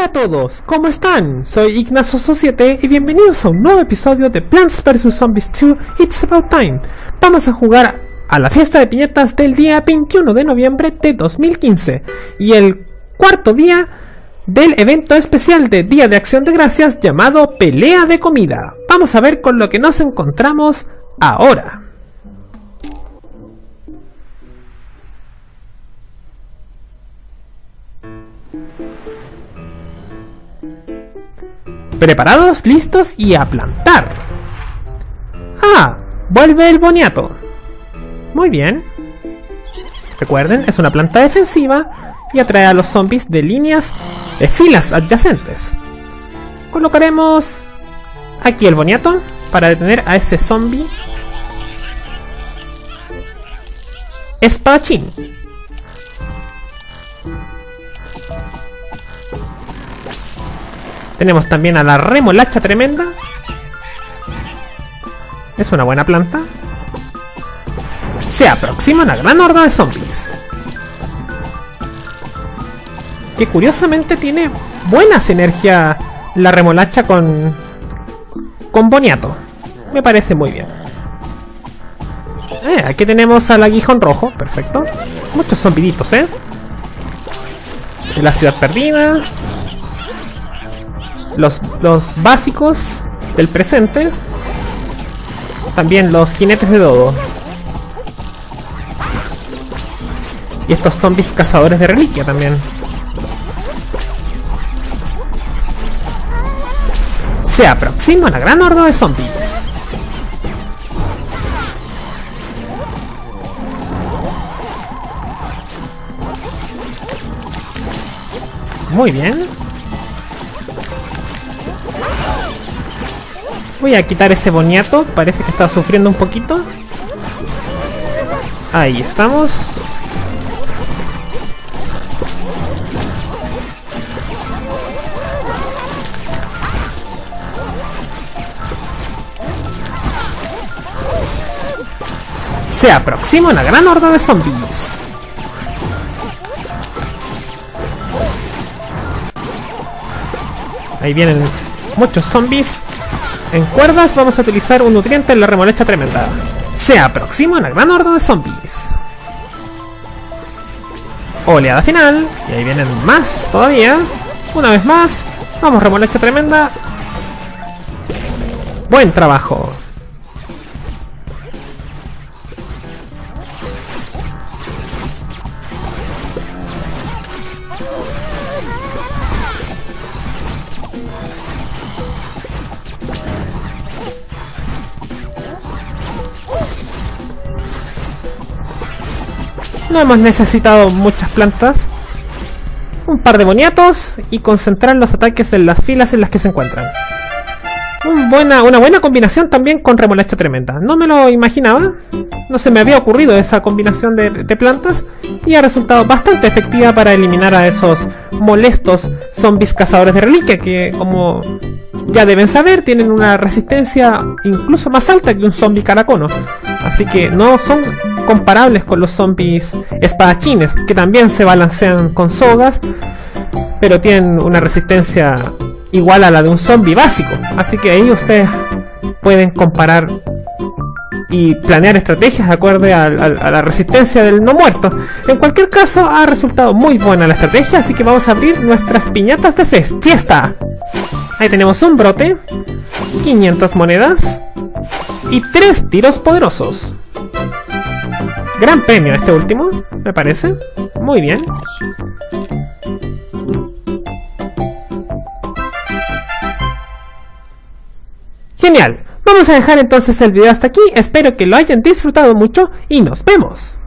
Hola a todos, ¿cómo están? Soy Ignacio7 y bienvenidos a un nuevo episodio de Plants vs Zombies 2 It's About Time. Vamos a jugar a la fiesta de piñatas del día 21 de noviembre de 2015 y el cuarto día del evento especial de Día de Acción de Gracias llamado Pelea de Comida. Vamos a ver con lo que nos encontramos ahora. Preparados, listos y a plantar. ¡Ah! Vuelve el boniato. Muy bien. Recuerden, es una planta defensiva y atrae a los zombies de filas adyacentes. Colocaremos aquí el boniato para detener a ese zombie espadachín. Tenemos también a la remolacha tremenda. Es una buena planta. Se aproxima una gran horda de zombies, que curiosamente tiene buena sinergia la remolacha con boniato. Me parece muy bien. Aquí tenemos al aguijón rojo. Perfecto. Muchos zombiditos, de la ciudad perdida. Los básicos del presente. También los jinetes de dodo. Y estos zombies cazadores de reliquia también. Se aproxima una gran horda de zombies. Muy bien. Voy a quitar ese boniato, parece que está sufriendo un poquito. Ahí estamos. Se aproxima una gran horda de zombies. Ahí vienen muchos zombies. En cuerdas vamos a utilizar un nutriente en la remolacha tremenda. Se aproxima una gran horda de zombies. Oleada final. Y ahí vienen más todavía. Una vez más. Vamos, remolacha tremenda. Buen trabajo. No hemos necesitado muchas plantas. Un par de boniatos y concentrar los ataques en las filas en las que se encuentran. Una buena combinación también con remolacha tremenda. No me lo imaginaba. No se me había ocurrido esa combinación de plantas. Y ha resultado bastante efectiva para eliminar a esos molestos zombies cazadores de reliquia. Que, como ya deben saber, tienen una resistencia incluso más alta que un zombie caracono. Así que no son comparables con los zombies espadachines, que también se balancean con sogas, pero tienen una resistencia igual a la de un zombie básico. Así que ahí ustedes pueden comparar y planear estrategias de acuerdo a la resistencia del no muerto. En cualquier caso, ha resultado muy buena la estrategia, así que vamos a abrir nuestras piñatas de fiesta. Ahí tenemos un brote, 500 monedas y 3 tiros poderosos. Gran premio este último, me parece. Muy bien. Genial. Vamos a dejar entonces el video hasta aquí. Espero que lo hayan disfrutado mucho y nos vemos.